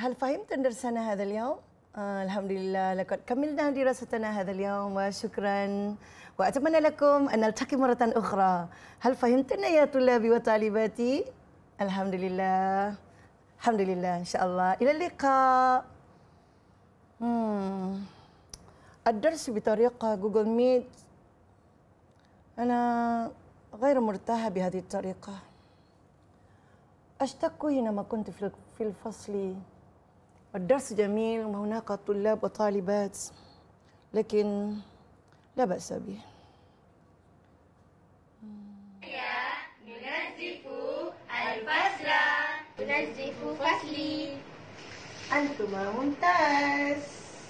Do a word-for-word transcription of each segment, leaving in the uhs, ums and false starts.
هل فهمتم درسنا هذا اليوم؟ آه الحمد لله لقد كملنا دراستنا هذا اليوم وشكرا وأتمنى لكم أن نلتقي مرة أخرى. هل فهمتن يا طلابي وطالباتي؟ الحمد لله الحمد لله إن شاء الله إلى اللقاء. مم. الدرس بطريقة جوجل ميت أنا غير مرتاحة بهذه الطريقة. أشتق حينما كنت في الفصل والدرس جميل وهناك طلاب وطالبات، لكن لا بأس به. ننظف الفصل. ننظف فصلي. أنتما ممتاز.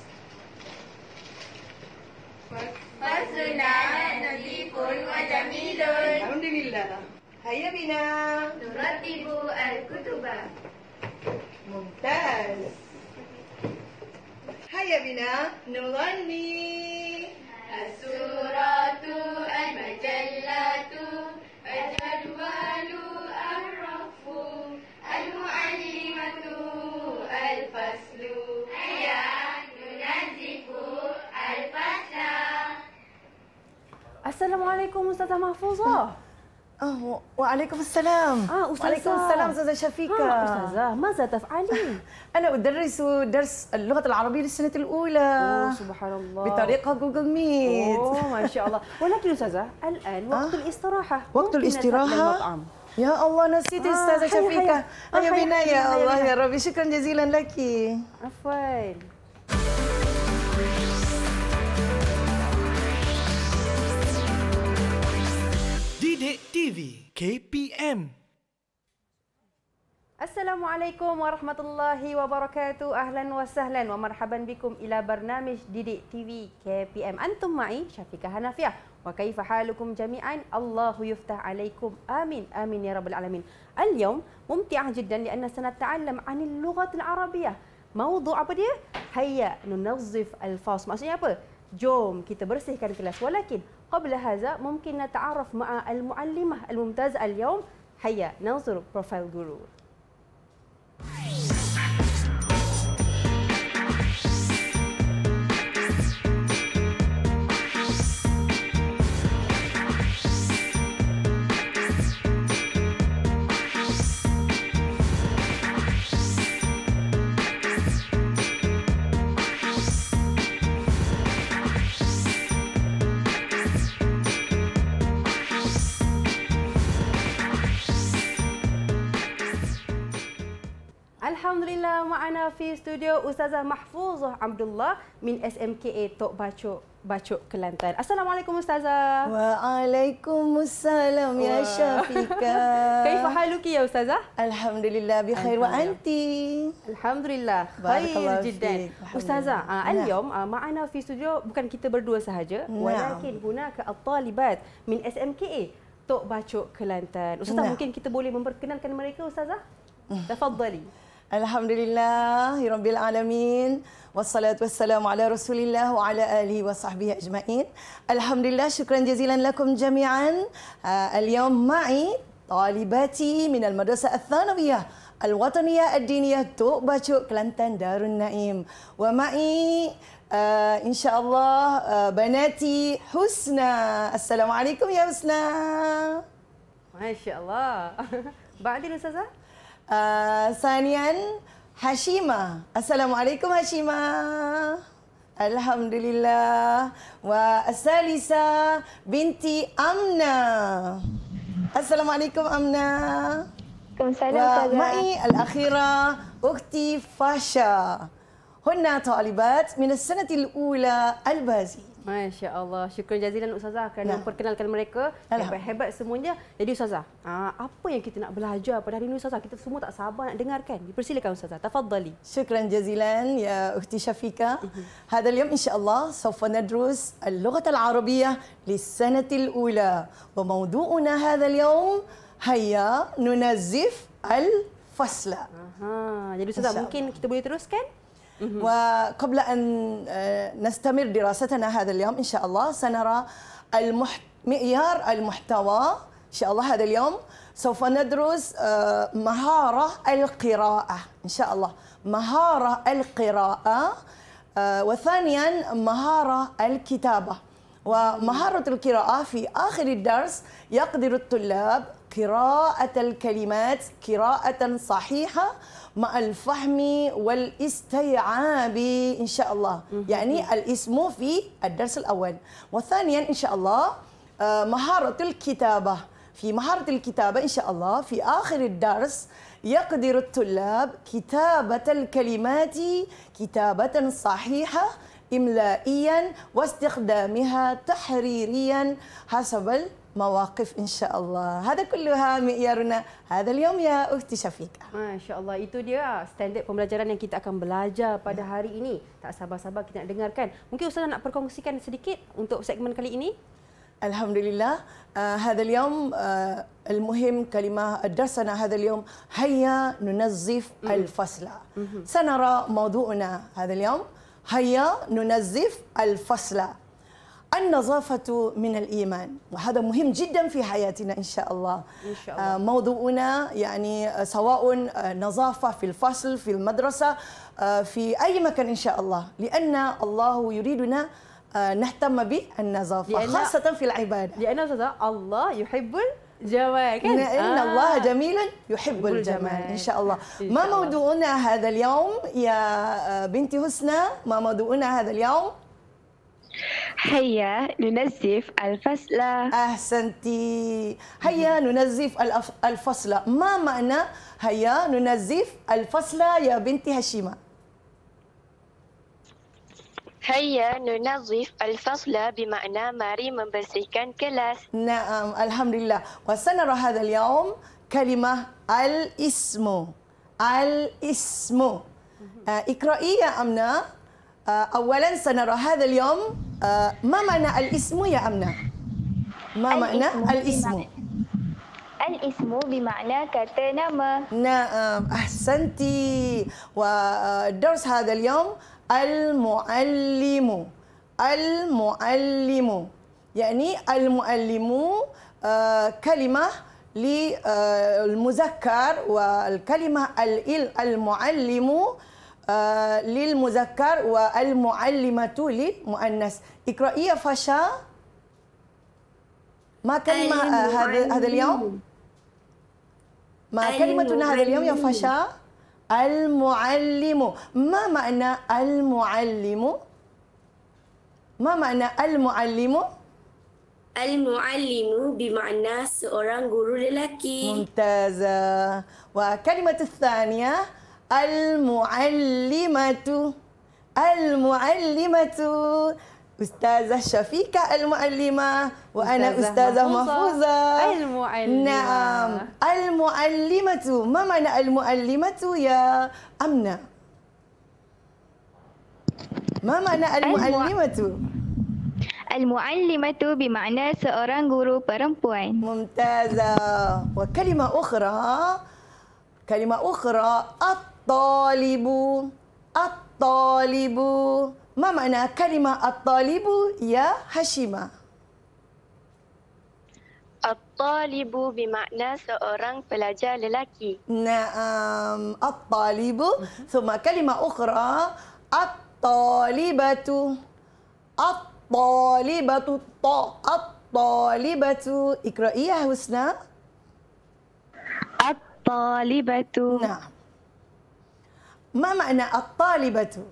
فصلنا نظيف وجميل. الحمد لله. هيا بنا نرتب الكتب. ممتاز. هيا بنا نغني. السورة المجلة الجدول الرف المعلمة الفصل. هيا ننظف الفصل. السلام عليكم أستاذة محفوظة. أوه. وعليكم السلام. آه أستاذة. وعليكم السلام أستاذة شفيقة. آه أستاذة ماذا تفعلين؟ أنا أدرس درس اللغة العربية للسنة الأولى. أوه سبحان الله. بطريقة جوجل ميت. أوه ما شاء الله. ولكن أستاذة الآن وقت آه. الاستراحة. وقت الاستراحة. يا الله نسيت آه أستاذة شفيقة. هيا بنا يا الله يا ربي. شكرا جزيلا لك. عفوا. Didik T V K P M. السلام عليكم ورحمة الله وبركاته. أهلا وسهلا ومرحبا بكم إلى برنامج ديدي تي في كي بي إم. أنتم معي شفيقة هنافية. وكيف حالكم جميعا؟ الله يفتح عليكم. آمين آمين يا رب العالمين. اليوم ممتعة جدا لأن سنتعلم عن اللغة العربية. موضوع apa dia? هيا ننظف الفصل. Maksudnya apa? Jom kita bersihkan kelas. ولكن قبل هذا ممكن نتعرف مع المعلمة الممتازة اليوم. هيا ننظر بروفايل جورو. Alhamdulillah معنا في استوديو أستاذة محفوظة عبد الله من إس إم كي إيه Tok Bacok Bacok Kelantan. Assalamualaikum أستاذة. وعليكم السلام يا شفيقة. كيف حالك يا أستاذة؟ الحمد لله بخير وأنت؟ الحمد لله خير جدا. أستاذة اليوم معنا في استوديو bukan kita berdua sahaja, ولكن هناك الطالبات من إس إم كي إيه Tok Bacok Kelantan. Ustazah mungkin kita boleh memperkenalkan mereka Ustazah? تفضلي. الحمد لله رب العالمين والصلاة والسلام على رسول الله وعلى آله وصحبه أجمعين. الحمد لله شكرا جزيلا لكم جميعا. اليوم معي طالباتي من المدرسة الثانوية الوطنية الدينية توك باتشوك كلانتان دار النعيم، ومعي إن شاء الله بناتي حسنى. السلام عليكم يا حسنى. ما شاء الله. بعدين أستاذة؟ آه، ثانيا هشيمة. السلام عليكم هشيمة. الحمد لله. والثالثة بنتي أمنة. السلام عليكم أمنة. ومعي الأخيرة أختي فاشا. هن طالبات من السنة الأولى البازي. Masya Allah. Syukur jazilan Ustazah kerana nah. memperkenalkan mereka. Hebat-hebat semuanya. Jadi Ustazah, apa yang kita nak belajar pada hari ini Ustazah? Kita semua tak sabar nak dengarkan. Dipersilakan Ustazah. Tafadhali. شكرا جزيلا يا أختي شفيقة. هذا اليوم إن شاء الله سوف ندرس اللغة العربية للسنة الأولى، وموضوعنا هذا اليوم هيا ننظف الفصل. Aha. Jadi Ustazah mungkin kita boleh teruskan? وقبل أن نستمر دراستنا هذا اليوم إن شاء الله سنرى المحت... معيار المحتوى إن شاء الله هذا اليوم سوف ندرس مهارة القراءة إن شاء الله، مهارة القراءة، وثانيا مهارة الكتابة. ومهارة القراءة في آخر الدرس يقدر الطلاب قراءة الكلمات قراءة صحيحة مع الفهم والاستيعاب إن شاء الله. يعني الاسم في الدرس الأول، وثانيا إن شاء الله مهارة الكتابة. في مهارة الكتابة إن شاء الله في آخر الدرس يقدر الطلاب كتابة الكلمات كتابة صحيحة إملائيا واستخدامها تحريريا حسب المواقف إن شاء الله. هذا كلها معيارنا هذا اليوم يا أختي شفيقة. Masya Allah, itu dia standard pembelajaran yang kita akan belajar pada hari ini. Tak sabar-sabar kita nak dengarkan. Mungkin Ustazah nak perkongsikan sedikit untuk segmen kali ini? الحمد لله. آه هذا اليوم آه المهم كلمة درسنا هذا اليوم هيا ننظف الفصل. سنرى موضوعنا هذا اليوم هيا ننظف الفصل. النظافة من الإيمان، وهذا مهم جدا في حياتنا إن شاء الله. إن شاء الله. آه موضوعنا يعني سواء نظافة في الفصل في المدرسة آه في أي مكان إن شاء الله، لأن الله يريدنا نهتم بالنظافة خاصة في العبادة. لأن الله يحب الجمال كان؟ إن آه. الله جميل يحب الجمال إن شاء الله. إن ما شاء الله. موضوعنا هذا اليوم يا بنتي حسنى؟ ما موضوعنا هذا اليوم؟ هيا ننظف الفصل. أحسنتي. هيا ننظف الأف- الفصل. ما معنى هيا ننظف الفصل يا بنتي هشيمة؟ هيا ننظف الفصل بمعنى mari membersihkan kelas. نعم الحمد لله. وسنرى هذا اليوم كلمة الاسم. الاسم. آه، اقرأي يا أمنة. آه، أولا سنرى هذا اليوم آه، ما معنى الاسم يا أمنة؟ ما معنى الاسم؟ الاسم بمعنى kata nama. نعم أحسنتي. والدرس هذا اليوم المعلم. المعلم يعني المعلم آه، كلمة للمذكر، والكلمة المعلم آه، للمذكر والمعلمة للمؤنث. اقرأي يا فاشا. ما كلمة آه، هذا هذا اليوم؟ ما كلمتنا هذا اليوم يا فاشا؟ المعلم. ما معنى المعلم؟ ما معنى المعلم؟ المعلم بمعنى seorang guru lelaki. ممتازة. وكلمة الثانية المعلمة. المعلمة أستاذة شفيقة المعلمة، وأنا أستاذة أستاذة محفوظة محفوظة المعلمة. نعم المعلمة. ما معنى المعلمة يا أمنة؟ ما معنى المعلمة؟ المعلمة بمعنى seorang guru perempuan. ممتازة. وكلمة أخرى كلمة أخرى الطالب. الطالب. ما معنى كلمة الطالب يا هشيمة؟ الطالب بمعنى seorang pelajar lelaki. نعم الطالب. ثم كلمة أخرى الطالبة. الطالبة الط- الطالبة. اقرأي يا حسنى. الطالبة. نعم. ما معنى الطالبة؟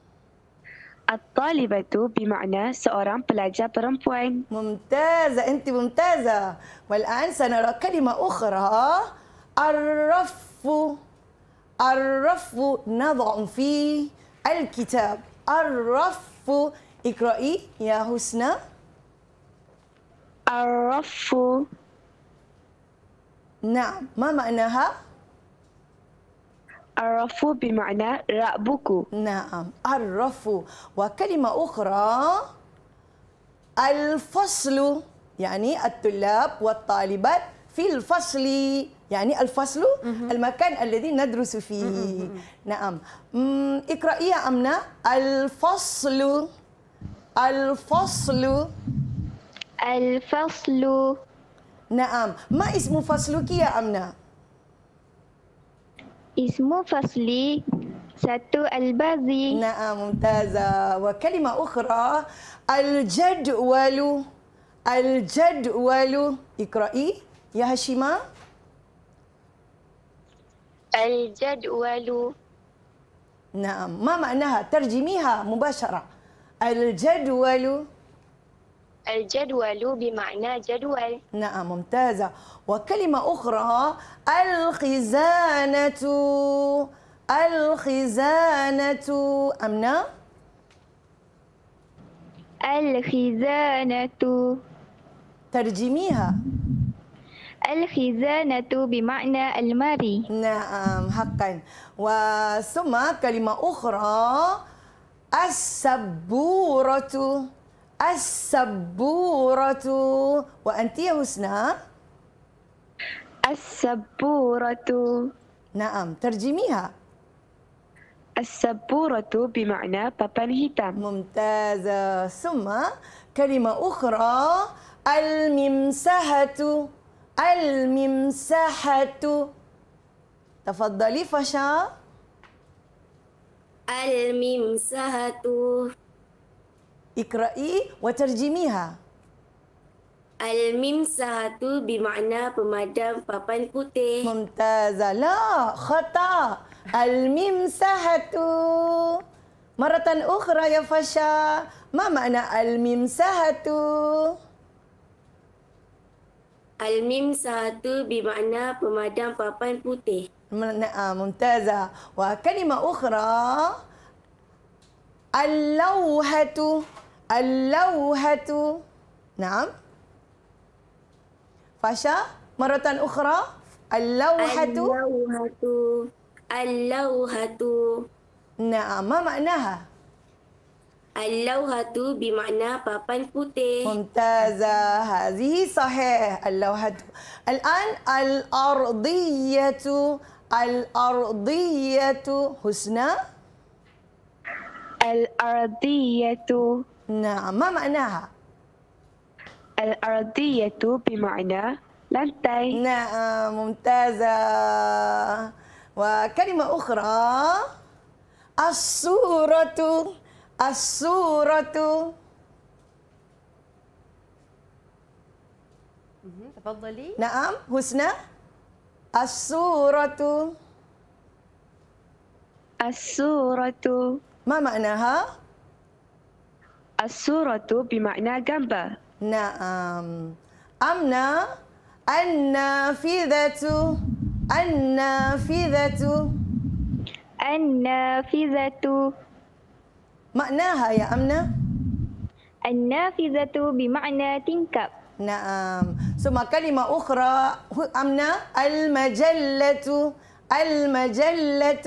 الطالبة بمعنى seorang pelajar perempuan. ممتازة، أنت ممتازة. والآن سنرى كلمة أخرى الرف. الرف نضع فيه الكتاب. الرف. اقرأي يا حسنى. الرف. نعم. ما معناها؟ الرف بمعنى rak buku. نعم الرف. وكلمة أخرى الفصل، يعني الطلاب والطالبات في الفصل، يعني الفصل المكان الذي ندرس فيه. نعم. أمم، اقرأي يا أمنة. الفصل. الفصل. الفصل. Naam. Ma ismu fasluki ya Amna? اسم فصلي ستو البازي. نعم ممتازة. وكلمة أخرى الجدول. الجدول. اقرأي يا هشيمة. الجدول. نعم. ما معناها؟ ترجميها مباشرة. الجدول. الجدول بمعنى جدول. نعم ممتازة. وكلمة أخرى الخزانة. الخزانة. أمنة. الخزانة. ترجميها. الخزانة بمعنى الماري. نعم حقا. وثم كلمة أخرى السبورة. السبورة. وأنت يا حسنى؟ السبورة. نعم ترجميها. السبورة بمعنى papan hitam. ممتازة. ثم كلمة أخرى الممسحة. الممسحة. تفضلي فشا. الممسحة. اقرأي وترجميها. الممسحة بمعنى pemadam papan putih. ممتازة. لا خطأ. الممسحة. مرة أخرى يا فشا. ما معنى الممسحة؟ الممسحة بمعنى pemadam papan putih. نعم ممتازة. وكلمة أخرى اللوحة. اللوحة. نعم فاشا مرة أخرى اللوحة. اللوحة. اللوحة. نعم ما معناها؟ اللوحة بمعنى papan putih. ممتازة. هذه صحيح اللوحة. الآن الأرضية. الأرضية. حسنى. الأرضية. نعم ما معناها؟ الأرضية بمعنى lantai. نعم ممتازة. وكلمة أخرى الصورة. الصورة. مهم. تفضلي. نعم حسنى. الصورة. الصورة. ما معناها؟ الصورة بمعنى gambar. نعم. أمنة النافذة. النافذة. النافذة. معناها يا أمنة؟ النافذة بمعنى tingkap. نعم. ثم كلمة أخرى أمنة المجلة. المجلة.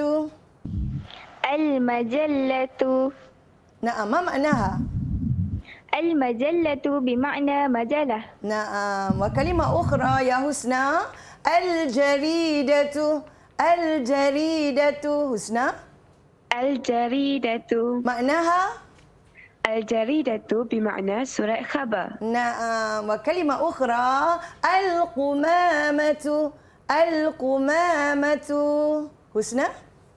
المجلة. نعم ما معناها؟ المجلة بمعنى مجلة. نعم. وكلمة أخرى يا حسنى الجريدة. الجريدة. حسنى الجريدة. معناها؟ الجريدة بمعنى surat khabar. نعم. وكلمة أخرى القمامة. القمامة. حسنى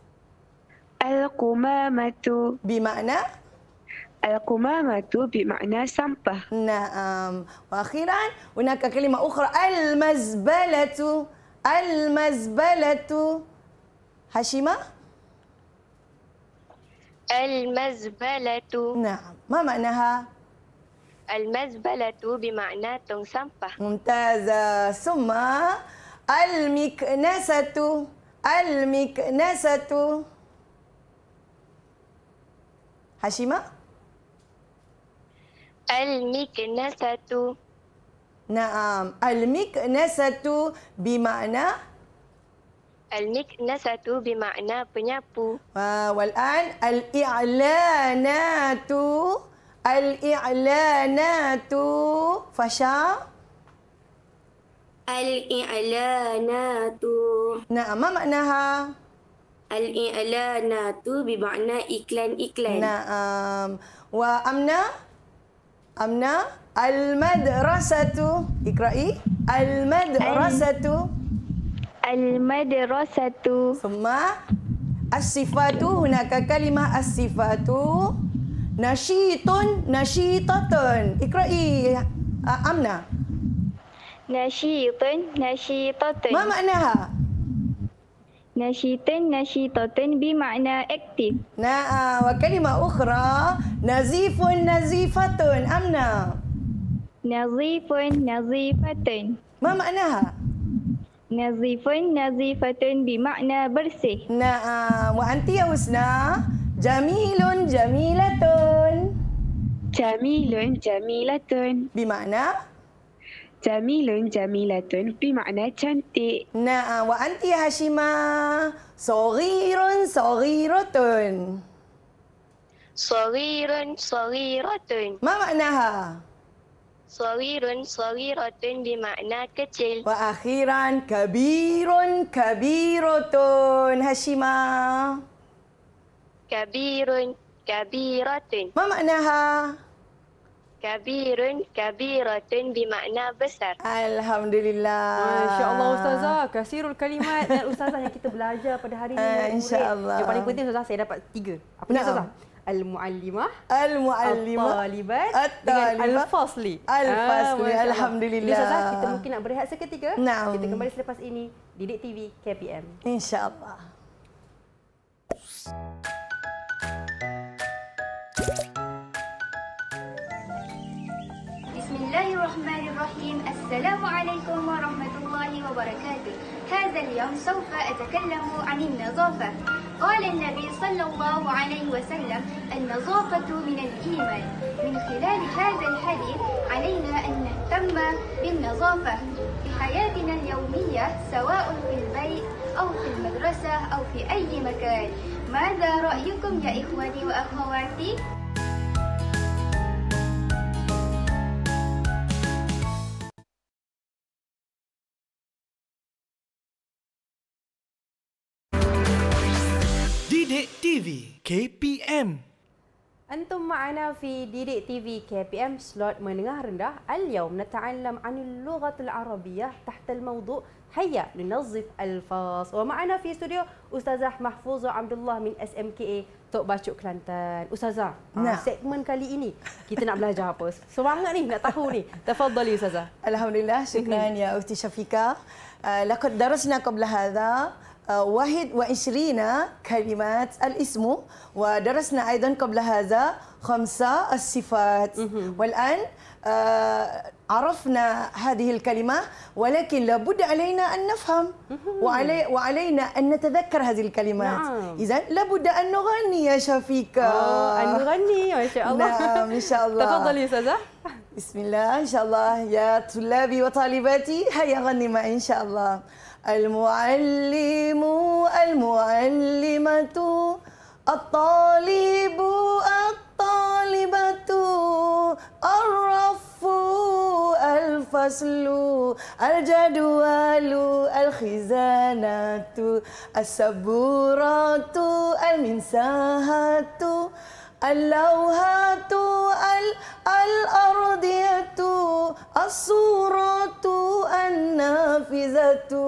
القمامة. بمعنى؟ القمامة بمعنى sampah. نعم. وأخيرا هناك كلمة أخرى المزبلة. المزبلة. هشيمة؟ المزبلة. نعم ما معناها؟ المزبلة بمعنى tong sampah. ممتازة. ثم المكنسة. المكنسة. هشيمة؟ المكنسة. نعم المكنسة بمعنى؟ المكنسة بمعنى penyapu. والآن الإعلانات. الإعلانات. فشا. الإعلانات. نعم ما معناها؟ الإعلانات بمعنى iklan-iklan. نعم. وأمنة؟ أمنة المدرسة. اقرأي. Al-madrasatu. Al-madrasatu. ثم الصفات هناك كلمة الصفات نشيط نشيطة. اقرأي أمنة. نشيط نشيطة. ما معناها؟ نشيط نشيطة بمعنى active. نعم. وكلمة أخرى نزيف نزيفة. أمنة. نظيف نظيفة. ما معناها؟ نظيف نظيفة بمعنى bersih. نعم. وأنت يا حسنى؟ جميل جميلة. جميل جميلة. بمعنى؟ جميل جميلة بمعنى cantik. نعم. وأنت يا هشيمة؟ صغير صغيرة. صغير صغيرة. ما معناها؟ صغير صغيرة بمعنى kecil. وأخيرا كبير كبيرة. هشيمة؟ كبير كبيرة. ما معناها؟ كبير كبيرة بمعنى besar. Alhamdulillah. Masya Allah Ustazah, kasirul kalimat dan Ustazah yang kita belajar pada hari ini. Ah, insya-Allah. Yang paling penting Ustazah, saya dapat tiga. Apa dia Ustazah? Al-muallimah, Al-muallimah, At-talibat, At-talibat, dengan Al-fasli. Al-fasli. Ah, Alhamdulillah. Jadi Ustazah, kita mungkin nak berehat seketika. Naam. Kita kembali selepas ini. Didik T V K P M. InsyaAllah. Bismillahirrahmanirrahim. Assalamualaikum warahmatullahi wabarakatuh. هذا اليوم سوف أتكلم عن النظافة. قال النبي صلى الله عليه وسلم: النظافة من الإيمان. من خلال هذا الحديث علينا أن نهتم بالنظافة في حياتنا اليومية، سواء في البيت أو في المدرسة أو في أي مكان. ماذا رأيكم يا إخواني وأخواتي؟ Didik T V K P M. أنتم معنا في ديديك تي في كي بي إم سلوت menengah rendah. اليوم نتعلم عن اللغة العربية تحت الموضوع هيا ننظف الفاظ. ومعنا في استوديو أستاذة محفوظة عبد الله من إس إم كي إيه Tok Bacuk Kelantan. Ustazah, nah. segmen kali ini kita nak belajar apa? Semangat ni nak tahu ni. Tafadhali Ustazah. Alhamdulillah. شكرا يا أختي شفيقة. لقد درسنا قبل هذا واحد وعشرين كلمات الاسم، ودرسنا أيضا قبل هذا خمسة الصفات. والآن عرفنا هذه الكلمة، ولكن لابد علينا أن نفهم وعلي وعلينا أن نتذكر هذه الكلمات. نعم. إذن لابد أن نغني يا شفيقة. أن نغني ما شاء الله. نعم إن شاء الله. تفضلي أستاذة. بسم الله إن شاء الله. يا طلابي وطالباتي هيا غني معي إن شاء الله. المعلم المعلمة الطالب الطالبة الرف الفصل الجدول الخزانة السبورة المنساهة اللوحة الأرضية الصورة النافذة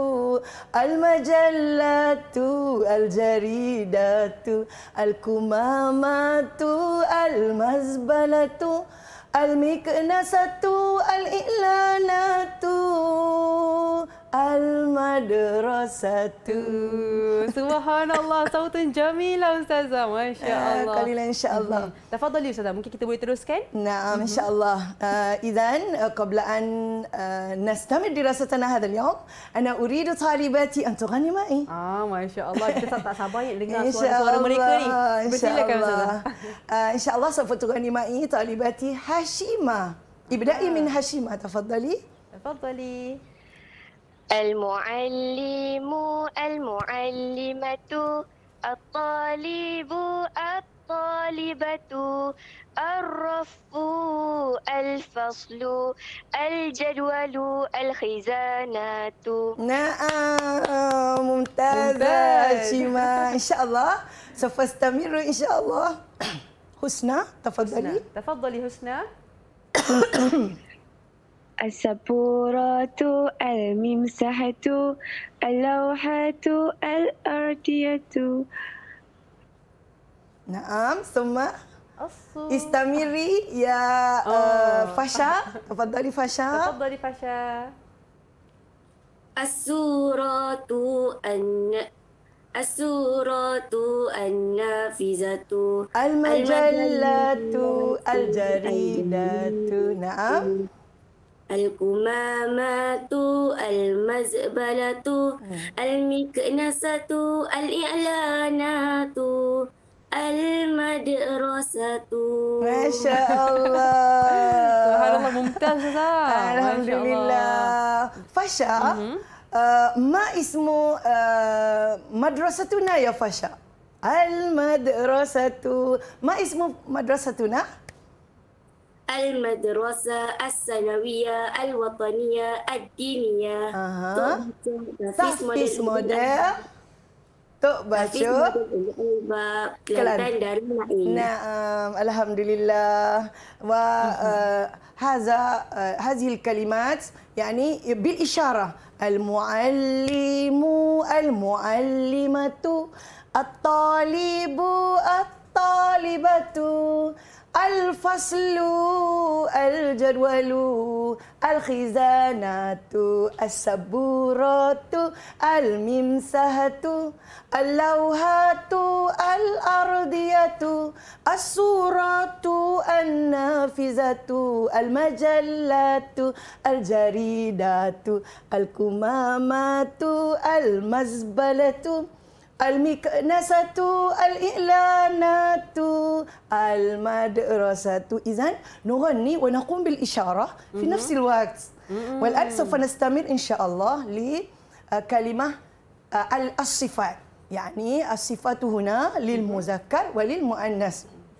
المجلة الجريدة الكمامة المزبلة المكنسة الإعلانات المدرسة. Subhanallah, sautun jamila Ustazah. Masya Allah. قليلا إن شاء الله. Tafadhali Ustazah, mungkin kita boleh teruskan? نعم إن شاء الله. إذن قبل أن نستمر دراستنا هذا اليوم، أنا أريد طالباتي أن تغني معي. Ah, Masya Allah. Kita tak sabar nak dengar إن شاء suara-suara mereka ni. الله إن شاء Bersilakan Ustazah. الله. إن شاء الله سوف تغني معي طالباتي هشيمة. ابدأي من هشيمة تفضلي. تفضلي. المعلم المعلمة الطالب الطالبة الرف الفصل الجدول الخزانة. نعم ممتازة ممتاز. هشيمة. إن شاء الله سوف أستمر إن شاء الله. حسنى تفضلي. تفضلي حسنى. السبورة الممسحة اللوحة الأرضية. نعم، ثم الصورة. استمري يا آه، فاشا. تفضلي فاشا. تفضلي فاشا. السورة الن السورة النافذة المجلة الجريدة. نعم. القمامة المزبلة المكنسة الإعلانات المدرسة. ما شاء الله. سبحان الله، ممتاز Ustazah. Alhamdulillah. Fasha, uh, ma ismu uh, madrasatuna ya Fasha? Al-madrasatu. Ma ismu madrasatuna? المدرسة الثانوية الوطنية الدينية. Aha. Tahfiz model. Tok baca. Kelantan Darul Naim. نعم الحمد لله. وهذا هذه الكلمات يعني بالإشارة: المعلم، المعلمة، الطالب، الطالبة، الفصل، الجدول، الخزانة، السبورة، الممسحة، اللوحة الأرضية، الصورة النافذة، المجلة الجريدة، الكمامة المزبلة، المكنسة الإعلانات المدرسة. إذن نغني ونقوم بالإشارة في نفس الوقت. والآن سوف نستمر إن شاء الله لكلمة الصفات، يعني الصفات هنا للمذكر وللمؤنث.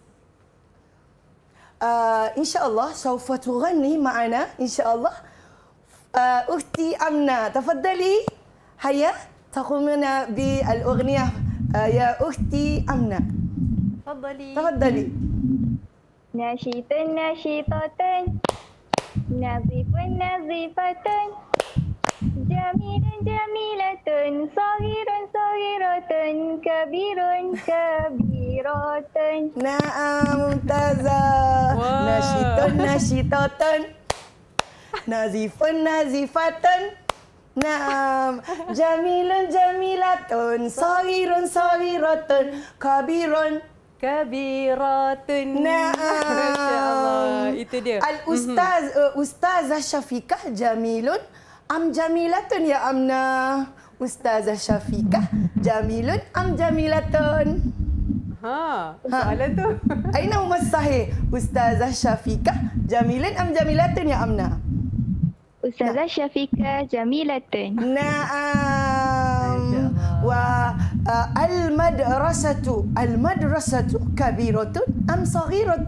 إن شاء الله سوف تغني معنا إن شاء الله أختي أمنة. تفضلي، هيا تقومين بالأغنية يا أختي أمنة. تفضلي. تفضلي. نشيط نشيطة نظيف نظيفة جميل جميلة صغير صغيرة كبير كبيرة. نعم، ممتازة. نشيط نشيطة نظيف نظيفة. نعم، جميل جميلة صغير صغيرة كبير كبيرة. نعم. Masya Allah. Itu dia. الأستاذ أستاذة شفيقة جميل أم جميلة يا أمنة؟ أستاذة شفيقة جميل أم جميلة؟ ها، soalan tu. أين هو الصحيح؟ أستاذة شفيقة جميل أم جميلة يا أمنة؟ أستاذة شفيقة جميلة. نعم. والمدرسة المدرسة كبيرة أم صغيرة؟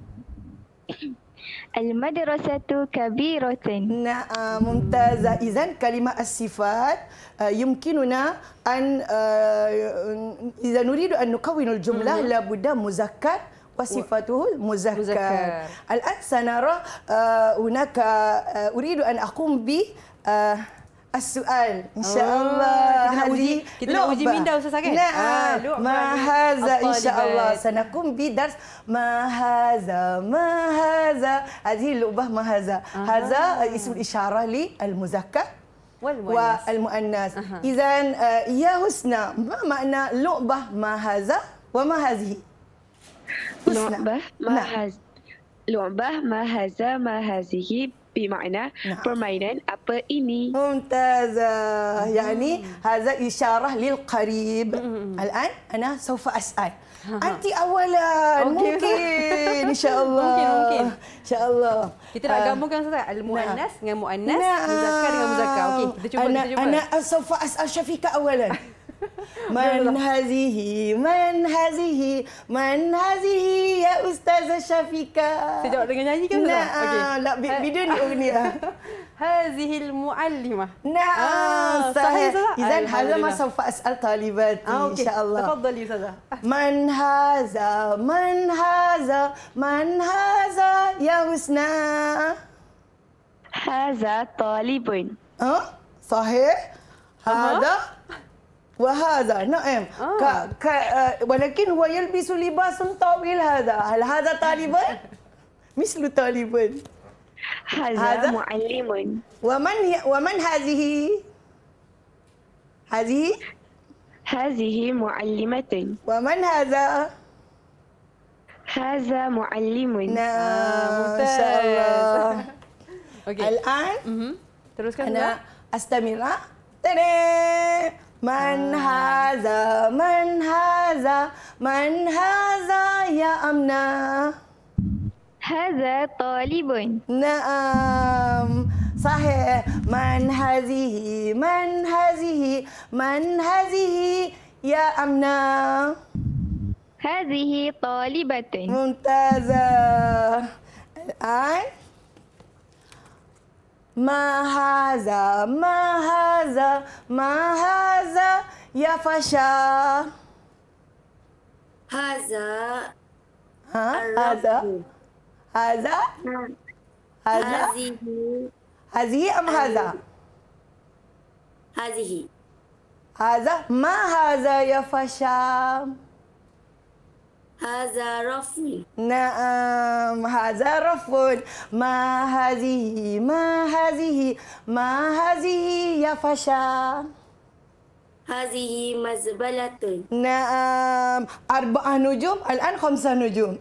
المدرسة كبيرة. نعم، ممتازة. إذن كلمة الصفات يمكننا أن إذا نريد أن نكون الجملة لابد مذكر وصفته المذكر. مذكر. الآن سنرى هناك أريد أن أقوم ب السؤال إن شاء الله. هذه لعبة. نعم. ما هذا إن شاء الله سنقوم بدرس ما هذا ما هذا. هذه اللعبة ما هذا. هذا اسم الإشارة للمذكر والمؤنث. والمؤنث. إذن يا حسنى، ما معنى لعبة ما هذا وما هذه؟ لعبة ما هذا لعبة ما هذا ما هذه بمعنى permainan apa ini. ممتازة. يعني هذا إشارة للقريب. الآن أنا سوف أسأل. أنت أولا. ممكن إن شاء الله. ممكن ممكن. إن شاء الله. Kita nak gabungkan Ustazah al-muannas dengan muannas, muzakkar dengan muzakkar. Okey, kita cuba أنا kita cuba. أنا سوف أسأل شفيقة أولا. من هذه من هذه من هذه يا أستاذة شفيقة؟ Saya jawab dengan nyanyi kan Ustazah? Okey. لا لا بدون أغنية. هذه المعلمة. نعم صحيح. إذا هذا ما سوف أسأل طالباتي إن شاء الله. تفضلي أستاذة. من هذا من هذا من هذا يا حسنى؟ هذا طالب. أه؟ صحيح. هذا وهذا نعم. ك... ك... ولكن هو يلبس لباس طويل. هذا هل هذا طالبا؟ مثل طالبا. هذا, هذا معلم. ومن هي... ومن هذه؟ هذه هذه معلمة. ومن هذا؟ هذا معلم. نعم ما شاء الله. Okay. الآن mm-hmm. teruskan أنا أستمر. ترى من هذا من هذا من هذا يا أمنة؟ هذا طالب. نعم صحيح. من هذه من هذه من هذه يا أمنة؟ هذه طالبة. ممتازة. الآن ما هذا ما هذا ما هذا يا فشا؟ هذا ها هذا هذا هذا هذه هذه أم هذا؟ هذه هذا ما هذا يا فشا؟ هذا رفل. نعم هذا رفل. ما هذه ما هذه ما هذه يا فشا؟ هذه مزبلة. نعم أربعة نجوم. الآن خمسة نجوم.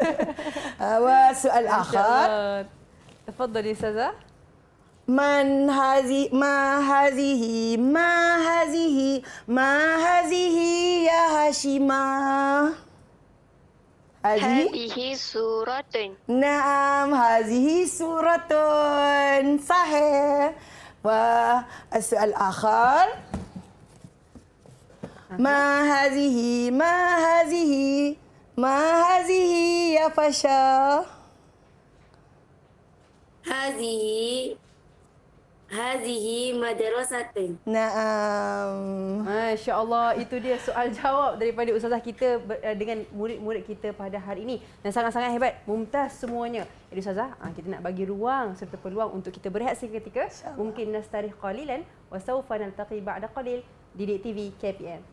وسؤال آخر. تفضلي أستاذة. من هذه ما هذه ما هذه ما هذه يا هاشمة؟ هذه هذه سورة. نعم هذه سورة. صحيح. والسؤال الآخر. ما هذه ما هذه ما هذه يا فشا؟ هذه هذه مدرسة. Naam. Masya Allah, itu dia soal jawab daripada ustazah kita dengan murid-murid kita pada hari ini. Dan sangat-sangat hebat, mumtaz semuanya. Jadi ustazah, kita nak bagi ruang serta peluang untuk kita berehat seketika. Mungkin nastarih qalilan wa sawfa naltaqi ba'da qalil di Didik T V K P M.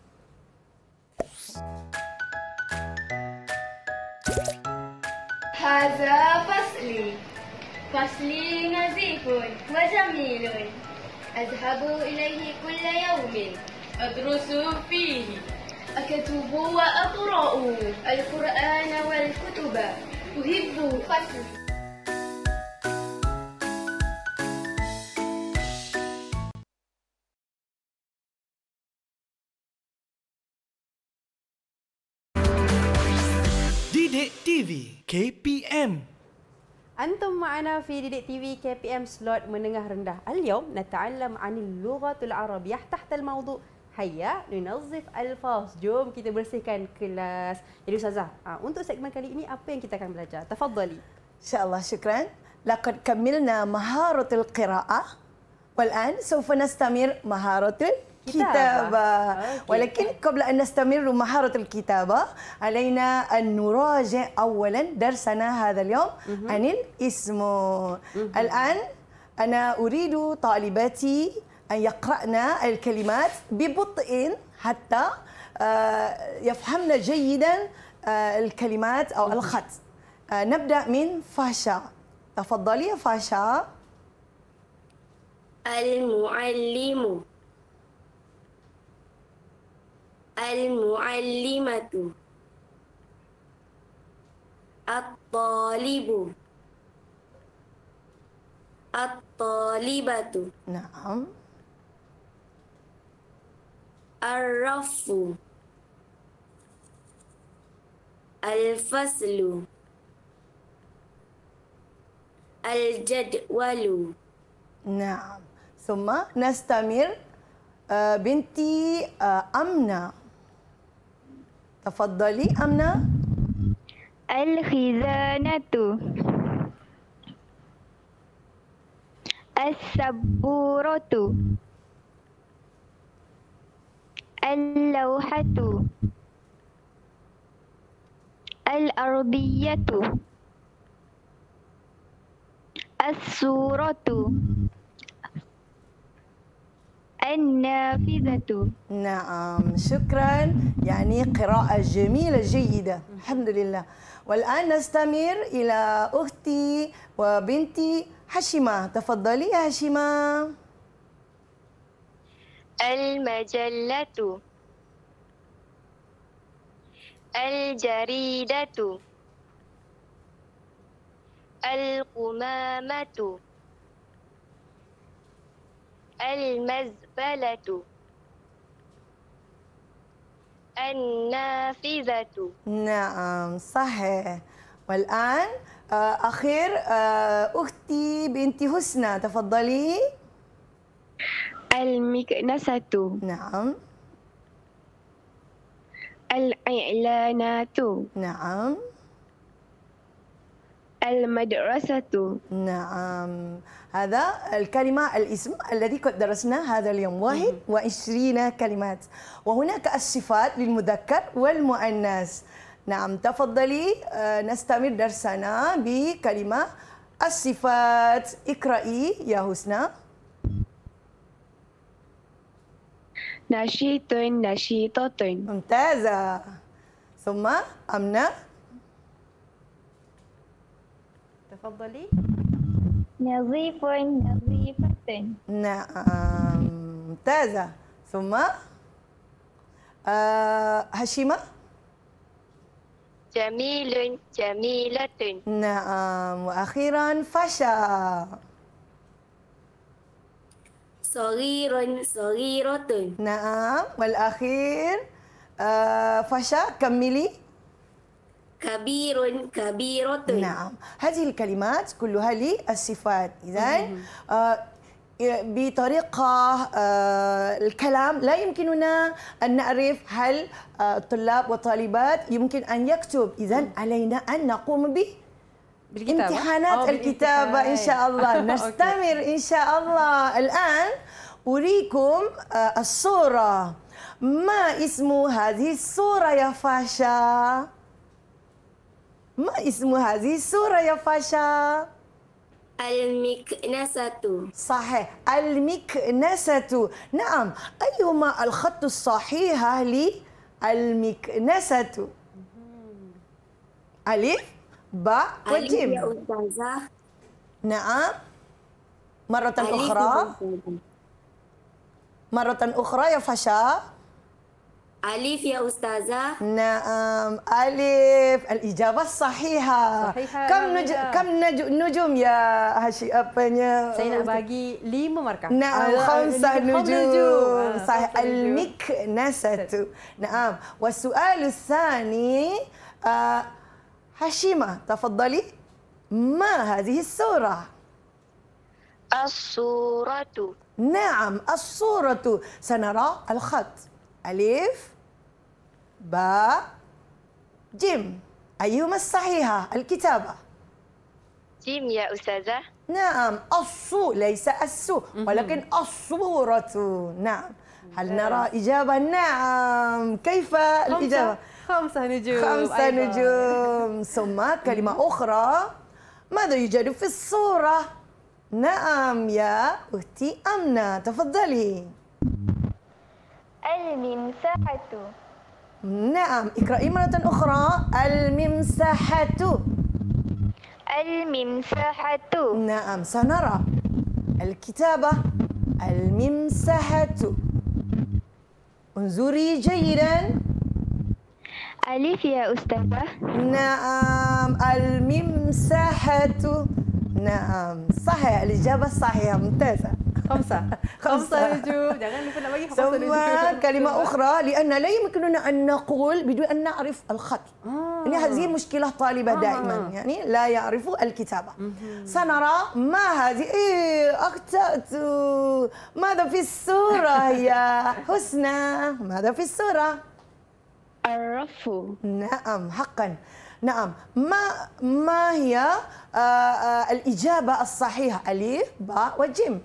هذا فصلي فصلي نظيف وجميل أذهب إليه كل يوم أدرس فيه أكتب وأقرأ القرآن والكتب أحب فصلي. Didik T V K P M. أنتم معنا في ديديك تي في كي بي إم سلوت menengah rendah. اليوم نتعلم عن اللغة العربية تحت الموضوع هيا ننظف الفاظ. Jom kita bersihkan kelas. Jadi Ustazah, untuk segmen kali ini apa yang kita akan belajar? Tafadhali. إن شاء الله شكرا. لقد كملنا مهارة القراءة والآن سوف نستمر مهارة الكتابة. ولكن قبل أن نستمر مهارة الكتابة علينا أن نراجع أولا درسنا هذا اليوم عن الاسم. الآن أنا أريد طالباتي أن يقرأن الكلمات ببطء حتى يفهمن جيدا الكلمات أو الخط. نبدأ من فاشا. تفضلي يا فاشا. المعلم المعلمة الطالب الطالبة. نعم. الرف الفصل الجدول. نعم. ثم نستمر بنتي أمنة. تفضلي أمنة. الخزانة السبورة اللوحة الأرضية السورة النافذة. نعم، شكرا. يعني قراءة جميلة جيدة، الحمد لله. والآن نستمر إلى أختي وبنتي حشيمة. تفضلي يا حشيمة. المجلة الجريدة القمامة المزبلة النافذة. نعم صحيح. والآن آه، أخير آه، أختي بنتي حسنى. تفضلي. المكنسة نعم الإعلانات نعم المدرسة. نعم. هذا الكلمة الاسم الذي قد درسناه هذا اليوم، واحد وعشرين كلمات. وهناك الصفات للمذكر والمؤنث. نعم تفضلي. آه، نستمر درسنا بكلمة الصفات. اقرأي يا حسنى. نشيط نشيطة. ممتازة. ثم أمنة. تفضلي. نظيف نظيفة. نعم ممتازة. ثم آه، هشيمة. جميل جميلة. نعم. وأخيرا فشا. صغير صغيرة. نعم. والأخير آه، فشا كملي. كبير كبيرة. نعم. هذه الكلمات كلها للصفات. إذن آه، بطريقة آه، الكلام لا يمكننا أن نعرف هل آه، الطلاب والطالبات يمكن أن يكتب. إذن علينا أن نقوم به بالكتابة؟ امتحانات أو الكتابة إن شاء الله. نستمر إن شاء الله. الآن أريكم آه، الصورة. ما اسم هذه الصورة يا فاشا؟ ما اسم هذه الصورة يا فاشا؟ المكنسة. صحيح، المكنسة. نعم. أيهما الخط الصحيح للمكنسة؟ ألف باء ألف يا وجيم. أستاذة. نعم. مرة ألف أخرى. يا أستاذة. مرة أخرى يا فشا. ألف يا أستاذة. نعم ألف. الإجابة الصحيحة. صحيحة كم يا نجوم رنا. كم نجوم, نجوم يا هشي apanya? Saya nak bagi lima markah. نعم Ah, خمسة lima- نجوم. Ah, صحيح. خمسة نجوم. المكنسة. نعم. والسؤال الثاني آه، هشيمة تفضلي. ما هذه الصورة؟ الصورة نعم الصورة. سنرى الخط. ألف باء جيم. أيهما الصحيحة الكتابة؟ جيم يا أستاذة. نعم الصو ليس السو ولكن الصورة. نعم. هل نرى إجابة؟ نعم. كيف الإجابة؟ خمسة نجوم. خمسة أيضاً. نجوم. ثم كلمة أخرى. ماذا يوجد في الصورة؟ نعم يا أختي أمنة تفضلي. الممسحة. نعم اقرأي مرة أخرى. الممسحة. الممسحة. نعم سنرى الكتابة. الممسحة. انظري جيدا. ألف يا أستاذة. نعم الممسحة. نعم صحيح. الإجابة الصحيحة. ممتازة. خمسة. خمسة. خمسة نجوم. Jangan lupa nak bagi خمسة ثم نجوم. كلمة أخرى لأن لا يمكننا أن نقول بدون أن نعرف الخط. آه. يعني هذه مشكلة طالبة آه. دائما، يعني لا يعرف الكتابة. سنرى ما هذه. إيه أخطأت. ماذا في الصورة يا حسنى؟ ماذا في الصورة؟ الرف. نعم حقا. نعم. ما ما هي آه آه الإجابة الصحيحة؟ ألف باء وجيم.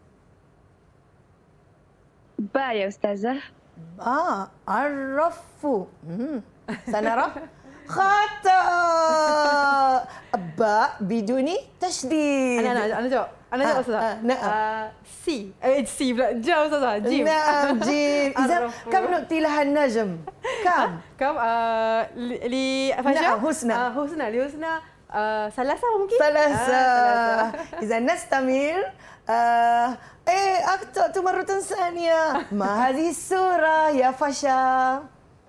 باء يا أستاذة. آه الرف. مم. سنرى خطأ. باء بدون التشديد. أنا أنا أنا جاوب أنا جاوب آه، أستاذة. آه، نعم. آه، سي إيه سي بلا جاوب أستاذة جيم. نعم جيم. إذا الرفع. كم نؤتي لها النجم؟ كم؟ كم آه لفاشا؟ نعم، حسنى. آه حسنى لحسنى آه ثلاثة ممكن؟ ثلاثة. آه، إذا نستمر. آه إيه أخطأت مرة ثانية. ما هذه السورة يا فشا؟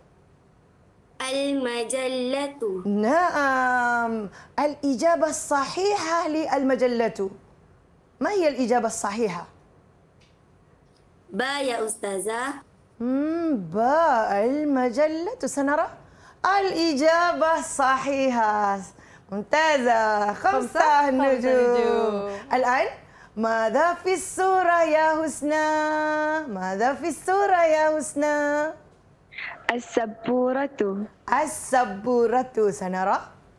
المجلة. نعم، الإجابة الصحيحة للمجلة. ما هي الإجابة الصحيحة؟ با يا أستاذة. مم، باء المجلة. سنرى الإجابة الصحيحة. ممتازة. خمسة خمسة نجوم. نجوم. الآن ماذا في السورة يا حسنى؟ ماذا في السورة يا حسنى؟ السبورة. السبورة. سنرى.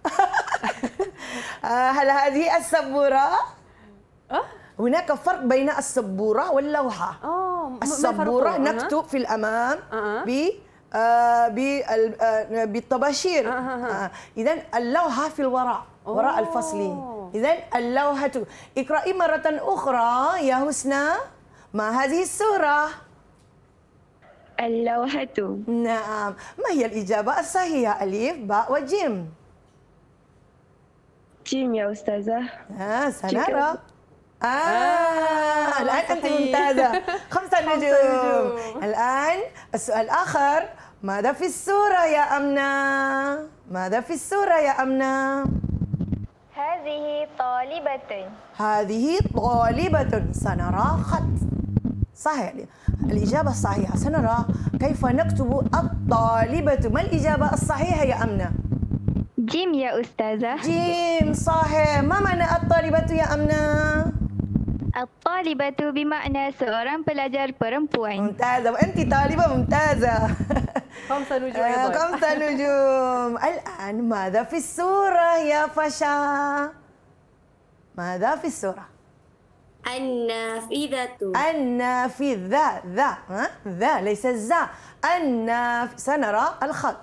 هل هذه السبورة؟ أه؟ هناك فرق بين السبورة واللوحة. أوه، ما السبورة فرقه؟ نكتب في الأمام أها. ب آه، بال- آه، بالطباشير. أها. إذا اللوحة في الوراء، وراء أوه. الفصل. إذا اللوحة. اقرأي مرة أخرى يا حسنى. ما هذه السورة؟ اللوحة. نعم. ما هي الإجابة الصحيحة؟ ألف باء وجيم. جيم يا أستاذة. آه سنرى. شكراً. آه, آه، الآن أنت صحيح. ممتازة. خمسة نجوم. نجوم. الآن السؤال الآخر. ماذا في السورة يا أمنة؟ ماذا في السورة يا أمنة؟ هذه طالبة. هذه طالبة. سنرى خط. صحيح. الإجابة الصحيحة. سنرى كيف نكتب الطالبة. ما الإجابة الصحيحة يا أمنة؟ جيم يا أستاذة. جيم. صحيح. ما معنى الطالبة يا أمنة؟ الطالبة بمعنى seorang pelajar perempuan. ممتازة. وأنت طالبة ممتازة. خمسة نجوم آه، أيضا. خمسة نجوم. الآن ماذا في السورة يا فشا؟ ماذا في السورة؟ النافذة. النافذة. ذا ها؟ ذا ليس الزا. الناف. سنرى الخط.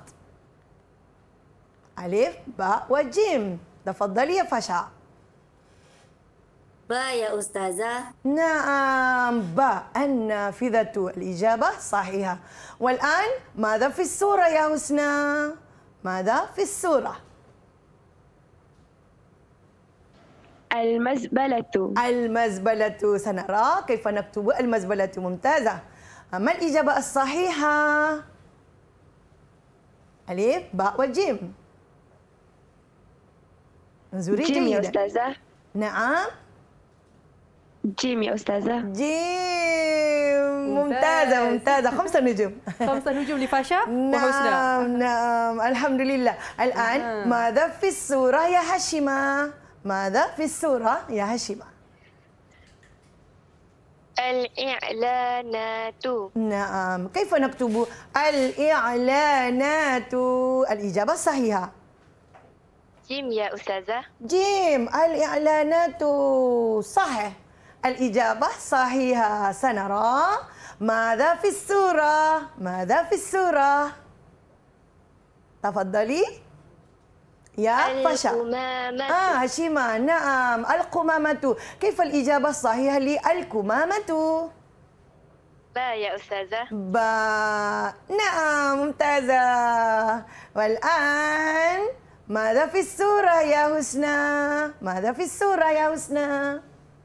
ألف باء وجيم. تفضلي يا فشا. با يا أستاذة. نعم باء النافذة. الإجابة صحيحة. والآن ماذا في السورة يا حسنى؟ ماذا في السورة؟ المزبلة. المزبلة. سنرى كيف نكتب المزبلة. ممتازة. ما الإجابة الصحيحة؟ ألف باء وجيم. انظري جيم يا جيدا. أستاذة. نعم جيم يا أستاذة. جيم. ممتازة ممتازة. خمسة نجوم. خمسة نجوم لفاشا وحسنى. نعم نعم الحمد لله. الآن آه. ماذا في السورة يا هشيمة؟ ماذا في السورة يا هشيمة؟ الإعلانات. نعم. كيف نكتب الإعلانات؟ الإجابة الصحيحة. جيم يا أستاذة. جيم. الإعلانات. صحيح. الإجابة صحيحة. سنرى ماذا في السورة؟ ماذا في السورة؟ تفضلي يا فشا. القمامة. آه هشيمة. نعم القمامة. كيف الإجابة الصحيحة للقمامة؟ با يا أستاذة. با. نعم ممتازة. والآن ماذا في السورة يا حسنى؟ ماذا في السورة يا حسنى؟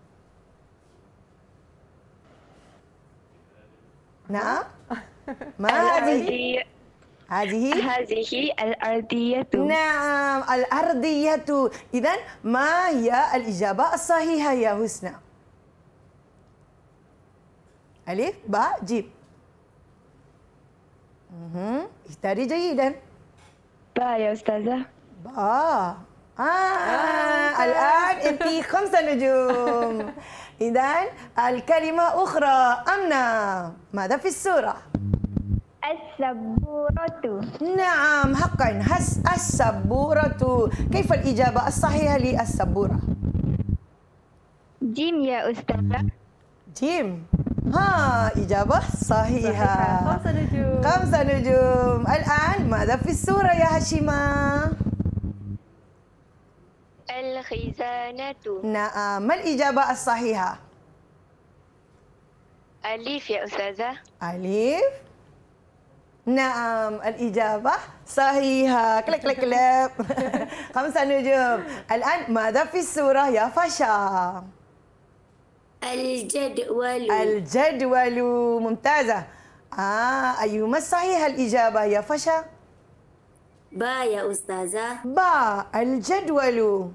نعم. ما هذه؟ هذه هذه الأرضية. نعم الأرضية. إذا ما هي الإجابة الصحيحة يا حسنى؟ ألف باء جيم. مهم. اختاري جيدا. با يا أستاذة. با. آه. آه. الآن أنت خمسة نجوم. إذا الكلمة أخرى. أمنة ماذا في السورة؟ السبورة. نعم حقا. هس السبورة. كيف الإجابة الصحيحة للسبورة؟ جيم يا أستاذة. جيم. ها إجابة صحيحة. خمسة نجوم. خمسة نجوم. الآن ماذا في السورة يا هشيمة؟ الخزانة. نعم. ما الإجابة الصحيحة؟ ألف يا أستاذة. ألف. نعم، الإجابة صحيحة. كلك كلك كلك. خمسة نجوم. الآن ماذا في السورة يا فشا؟ الجدول. الجدول. ممتازة. آه أيهما الصحيح الإجابة يا فشا؟ با يا أستاذة. با الجدول.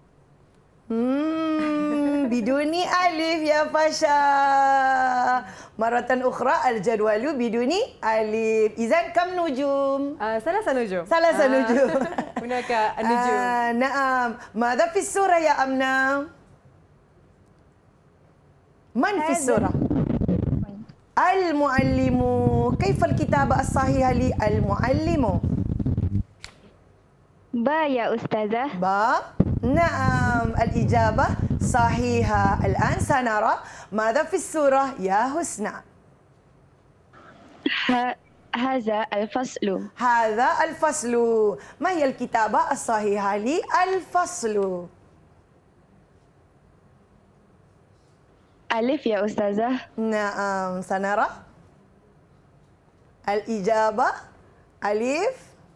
مم، بدون ألف يا فشا. مرة أخرى الجدول بدون ألف. إذن كم نجوم؟ آه ثلاثة نجوم. ثلاثة آه. نجوم. هناك النجوم. آه نعم. ماذا في السورة يا أمنة؟ من في السورة؟ المعلم. كيف الكتابة الصحيحة للمعلم؟ با يا أستاذة. با. نعم، الإجابة صحيحة. الآن سنرى ماذا في السورة يا حسنى. ه- هذا الفصل. هذا الفصل. ما هي الكتابة الصحيحة للفصل؟ ألف يا أستاذة. نعم، سنرى الإجابة ألف.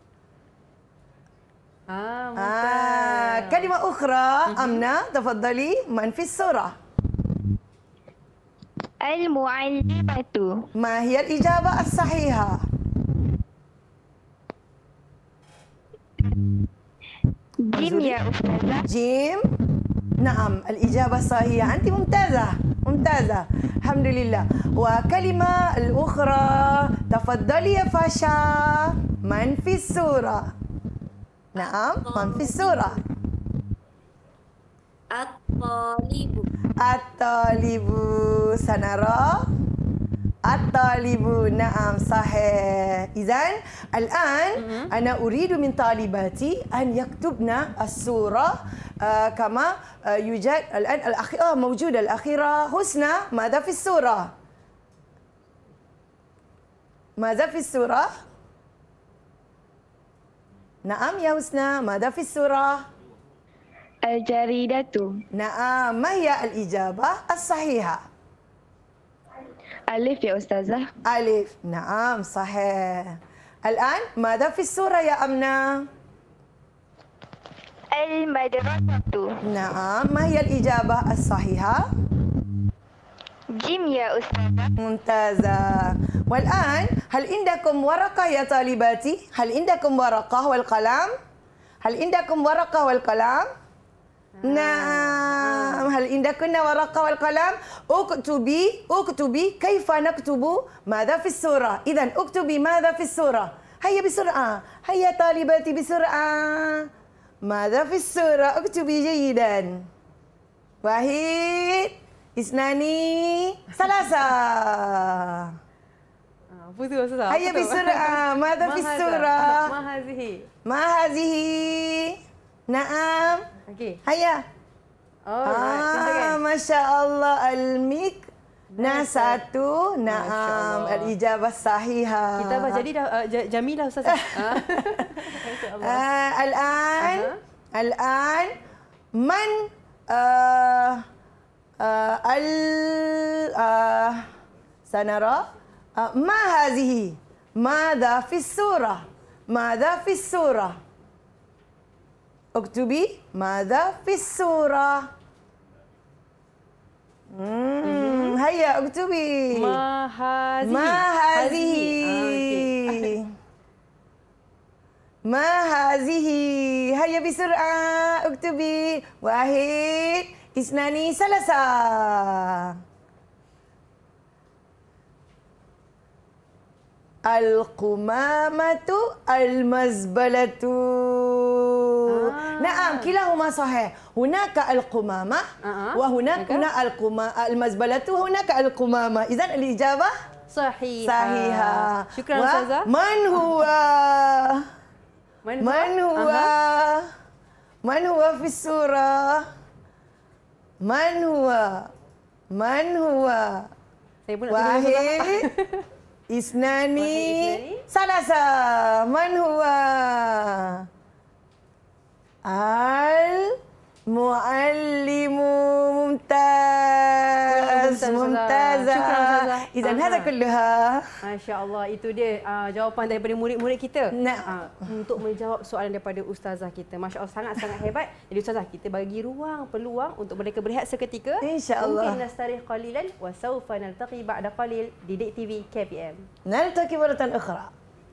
آه آه ممتاز. كلمة أخرى أمنة، تفضلي. من في السورة؟ المعلمة. ما هي الإجابة الصحيحة؟ جيم يا أستاذة. جيم. نعم، الإجابة صحيحة. أنت ممتازة ممتازة، الحمد لله. وكلمة الأخرى، تفضلي يا فاشا. من في السورة؟ نعم، من في السورة؟ الطالب. الطالب. سنرى الطالب. نعم صحيح. إذن الآن أنا أريد من طالباتي أن يكتبن السورة آه كما آه يوجد الآن. الأخيرة موجودة، الأخيرة حسنى. ماذا في السورة؟ ماذا في السورة؟ نعم يا حسنى، ماذا في السورة؟ الجريدة. نعم. ما هي الإجابة الصحيحة؟ ألف يا أستاذة. ألف. نعم صحيح. الآن ماذا في السورة يا أمنة؟ المدرسة. نعم. ما هي الإجابة الصحيحة؟ جيم يا أستاذة. ممتازة. والآن هل عندكم ورقة يا طالباتي؟ هل عندكم ورقة والقلم؟ هل عندكم ورقة والقلم؟ نعم. هل عندكن ورقة والقلم؟ اكتبي اكتبي كيف نكتب ماذا في السورة. إذن اكتبي ماذا في السورة. هيا بسرعة، هيا طالباتي بسرعة. ماذا في السورة؟ اكتبي جيدا. واحد، اثنان، ثلاثة. فوزي أستاذة. هيا بسرعة. ماذا في السورة؟ ما هذه؟ ما هذه؟ نعم. Okey. هيا. Alright. آه ما شاء الله. الميك ناساتو. نعم، الإجابة الصحيحة. Kita bah jadi dah uh, j- Jamilah Ustazah. Ah. InsyaAllah. آه الآن أها. الآن من آه آه ال آه سنرى آه ما هذه؟ ماذا في السورة؟ ماذا في السورة؟ اكتبي ماذا في السورة. مم. هيا اكتبي. ما هذه؟ ما هذه؟ Ah, okey. ما هذه؟ هيا بسرعة اكتبي. واحد، اثنان، ثلاثة. القمامة، المزبلة. آه. نعم، كلاهما صحيح. هناك القمامة آه. وهناك هناك؟ هنا القما- المزبلة وهناك القمامة. إذن الإجابة صحيحة. صحيحة. شكرا و- Ustazah. من هو؟ من من هو؟ Aha. من هو في السورة؟ من هو؟ من هو؟ Saya pun nak tunggu Ustazah. واحد، اثنان، اثنان. ثلاثة. من هو؟ معلم ممتاز ممتازة. إذا هذا كلها. Masya Allah, itu dia uh, jawapan daripada murid-murid kita. Nah. Uh, untuk menjawab soalan daripada ustazah kita. Masya Allah, sangat-sangat hebat. Jadi ustazah, kita bagi ruang, peluang untuk mereka berehat seketika. InsyaAllah. Mungkin nastarih qalilan wa sawfa naltaqi ba'da qalil di Didik T V K P M. نلتقي مرة أخرى.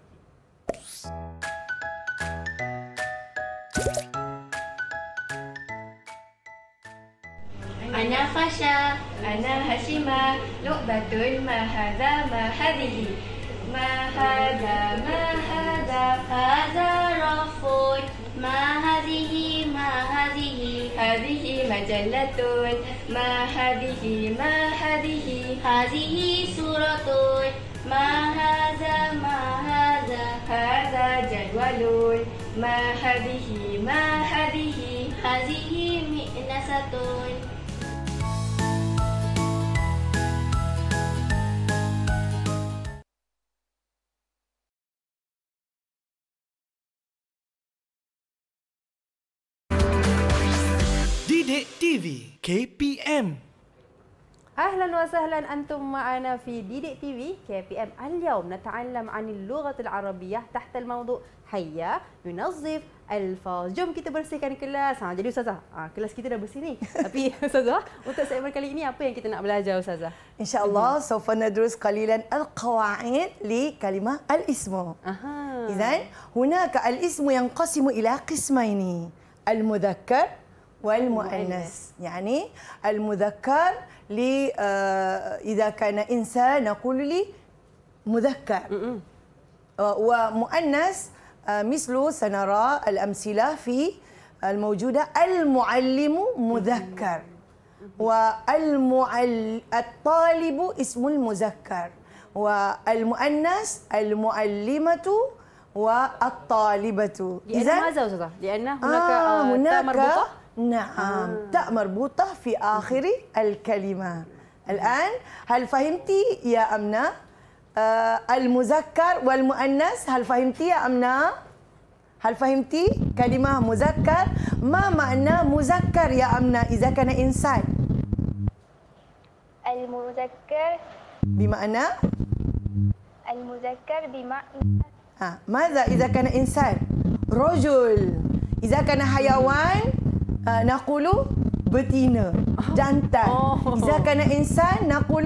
أنا خشا أنا هشمة لعبة ما هذا ما هذه ما هذا ما هذا هذا رف ما هذه ما هذه هذه مجلة ما هذه ما هذه هذه سورة ما هذا ما هذا هذا جدول ما هذه ما هذه هذه مئنسة. Didik T V K P M. أهلا وسهلا أنتم معنا في ديدك تي في كي بي إم. اليوم نتعلم عن اللغة العربية تحت الموضوع هيا ننظف الألفاظ. Jom kita bersihkan kelas. Ha, jadi Ustazah, ha, kelas kita dah bersih ni. Tapi Ustazah, untuk segmen kali ini apa yang kita nak belajar Ustazah? إن شاء الله سوف ندرس قليلا القواعد لكلمة الاسم. إذن هناك الاسم ينقسم إلى قسمين، المذكر والمؤنث. يعني المذكر لي إذا كان إنسان نقول لي مذكر، ومؤنث مثل سنرى الأمثلة في الموجودة المعلم مذكر، والطالب اسم المذكر، والمؤنث المعلمة والطالبة. إذا ماذا أستاذة؟ لأن هناك آه هناك تاء مربوطة. نعم آه. تاء مربوطة في آخر الكلمة. الآن هل فهمتي يا أمنة آه المذكر والمؤنث؟ هل فهمتي يا أمنة؟ هل فهمتي كلمة مذكر؟ ما معنى مذكر يا أمنة إذا كان إنسان؟ المذكر بمعنى المذكر بمعنى ها ماذا إذا كان إنسان؟ رجل. إذا كان حيوان آه نقول betina، jantan. إذا كان إنسان نقول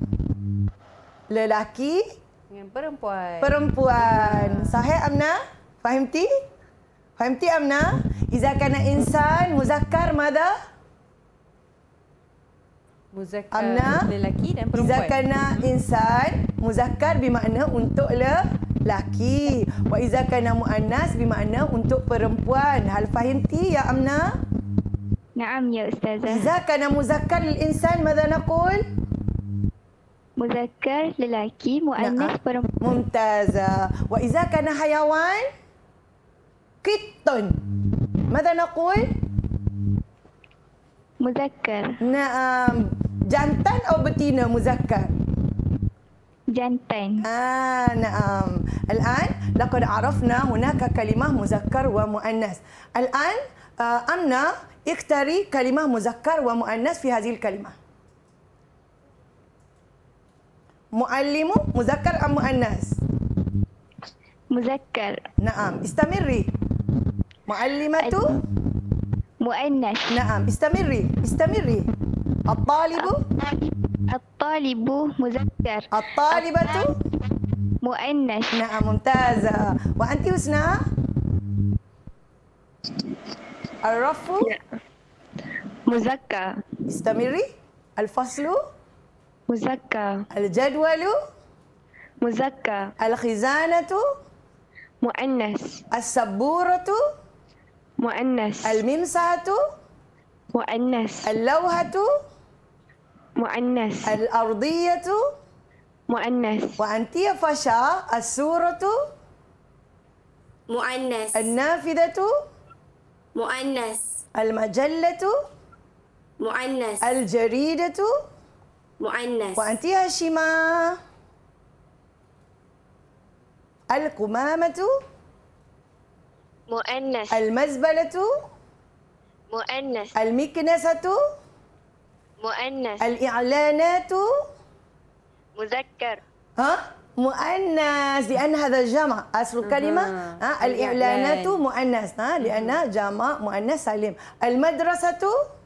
lelaki، perempuan. perempuan. صحيح أمنة؟ فهمتي؟ فهمتي أمنة؟ إذا كان إنسان مذكر ماذا؟ Muzakkar أمنة؟ lelaki dan perempuan. إذا كان إنسان مذكر بمعنى untuk lelaki، وإذا كان مؤنث بمعنى untuk perempuan. هل فهمتي يا أمنة؟ نعم يا أستاذة. إذا كان مذكر للإنسان ماذا نقول؟ مذكر للaki، مؤنث perempuan. ممتازة. وإذا كان حيوان قط ماذا نقول؟ مذكر. نعم. jantan أو betina مذكر؟ jantan. آه نعم. الآن لقد عرفنا هناك كلمة مذكر ومؤنث. الآن آه أمنة اختاري كلمة مذكر ومؤنث في هذه الكلمة. معلم مذكر أم مؤنث؟ مذكر. نعم استمري. معلمة مؤنث. نعم استمري استمري. الطالب الطالب مذكر. الطالبة مؤنث. نعم ممتازة. وأنت حسنى؟ الرف مذكر. استمري. الفصل مذكر. الجدول مذكر. الخزانة مؤنث. السبورة مؤنث. الممسحة مؤنث. اللوحة مؤنث. الأرضية مؤنث. وأنت يا فشا السورة مؤنث النافذة مؤنث المجلة مؤنث الجريدة مؤنث وأنت يا هشيمة القمامة مؤنث. المزبلة مؤنث المكنسة مؤنث الإعلانات مذكر ها مؤنث لأن هذا جمع أصل الكلمة ها الإعلانات مؤنث ها لأنها جمع مؤنث سالم. المدرسة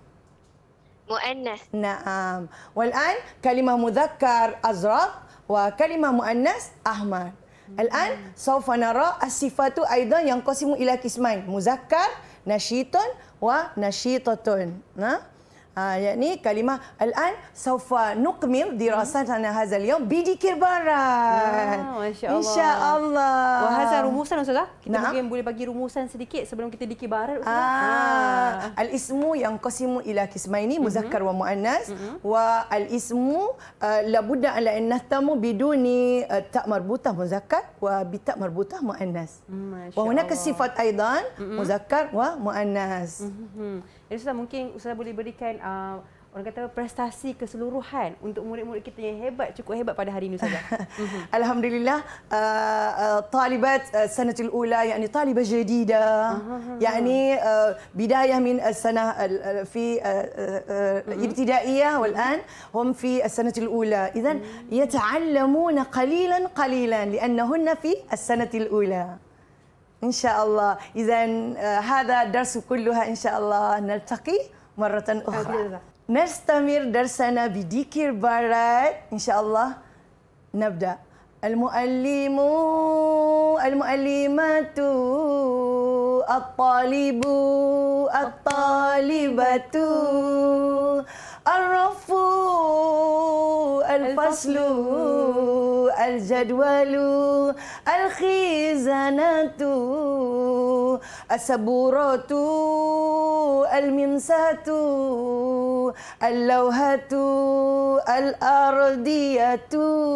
مؤنث نعم. والآن كلمة مذكر أزرق وكلمة مؤنث أحمر. الآن سوف نرى الصفات أيضا ينقسم إلى قسمين مذكر نشيط ونشيطة. آه يعني كلمة الآن سوف نكمل دراستنا هذا اليوم بذكر بارات. Ah, Masya Allah. InsyaAllah. Wahazan rumusan Ustazah. Kita Naam. mungkin boleh bagi rumusan sedikit sebelum kita dikir barat Ustazah. آه. الاسم ينقسم إلى قسمين مذكر ومؤنث والاسم آه لابد أن نهتم بدون آه تاء مربوطة مذكر وبتاء مربوطة مؤنث. Masya وهناك Allah. صفات أيضا مذكر ومؤنث. Hmm. Jadi Ustazah mungkin Ustazah boleh berikan uh, orang kata prestasi keseluruhan untuk murid-murid kita yang hebat, cukup hebat pada hari ini Ustazah. الحمد لله آه، آه، طالبات السنة الأولى يعني طالبة جديدة يعني آه، بداية من السنة ال- ال- في آه، آه، الابتدائية والآن هم في السنة الأولى إذن يتعلمون قليلا قليلا لأنهن في السنة الأولى إن شاء الله. إذن آه، هذا الدرس كلها إن شاء الله نلتقي مرة أخرى. نستمر درسنا بذكر بارات إن شاء الله. نبدأ. المؤلم المؤلمات الطالب الطالبة الرف الفصل الجدول الخزانة السبورة الممساة اللوحة الأرضية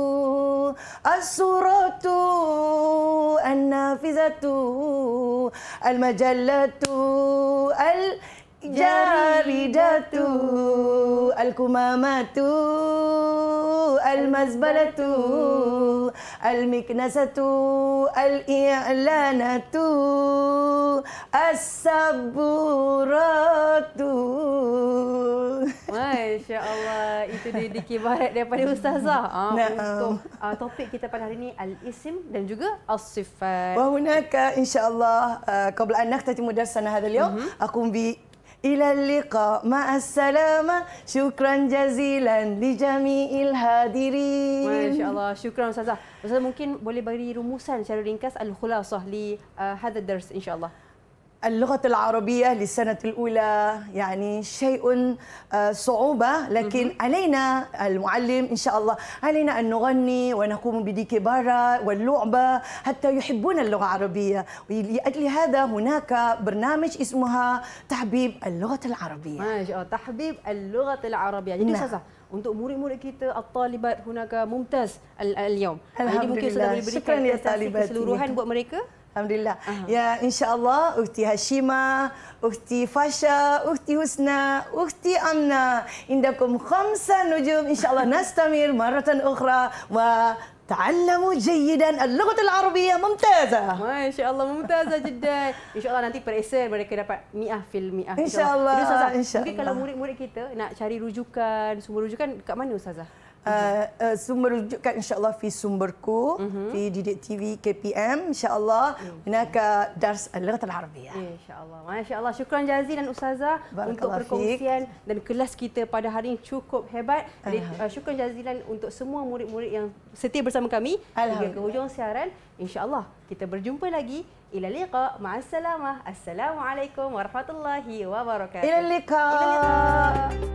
الصورة النافذة المجلة الجاردة الكمامة المزبلة المكنسة الإعلانة السبورة. Masya Allah, itu dia dikir barat daripada Ustazah. Ah, Naam. untuk ah, topik kita pada hari ini al-ism dan juga as-sifat. وهناك إن شاء الله آه، قبل أن نختتم درسنا هذا اليوم أقوم ب إلى اللقاء مع السلامة. شكرا جزيلا لجميع الحاضرين. Masya Allah, syukran Ustazah. Ustazah mungkin boleh bagi rumusan secara ringkas al-khulasah li uh, hadha dars insya-Allah. اللغة العربية للسنة الأولى يعني شيء آه، صعوبة لكن علينا المعلم إن شاء الله علينا أن نغني ونقوم بالكبارة واللعبة حتى يحبون اللغة العربية. ولأجل هذا هناك برنامج اسمها تحبيب اللغة العربية. Masya Allah, tahbib al-lughat al-arabiyah. Jadi Nah. Ustazah, untuk murid-murid kita at-talibat hunaka mumtaz al-yawm. Jadi mungkin Ustazah boleh berikan Syukran ya prestasi talibati. keseluruhan buat mereka. الحمد لله. يا إن شاء الله أختي هشيمة أختي فاشا أختي حسنى أختي أمنة عندكم خمسة نجوم إن شاء الله. نستمر مرة أخرى وتعلموا جيدا اللغة العربية ممتازة. Masya Allah, mumtazah jiddan. InsyaAllah nanti periksa mereka dapat mi'ah fil mi'ah. InsyaAllah, Jadi Ustazah, insyaAllah. mungkin kalau murid-murid kita nak cari rujukan, sumber rujukan kat mana Ustazah? آه، آه، sumber rujukan إن شاء الله في سumberku في ديدي تي في كي بي إم إن شاء الله. هناك درس اللغة العربية. InsyaAllah. Masya Allah. Syukran jazilan Ustazah untuk Barakallah perkongsian dan kelas kita pada hari ini cukup hebat. Jadi uh, syukran jazilan untuk semua murid-murid yang setia bersama kami hingga ke hujung siaran. InsyaAllah kita berjumpa lagi. Ila liqa. Ma'assalamah. Assalamualaikum warahmatullahi wabarakatuh. إلى اللقاء. إلى اللقاء.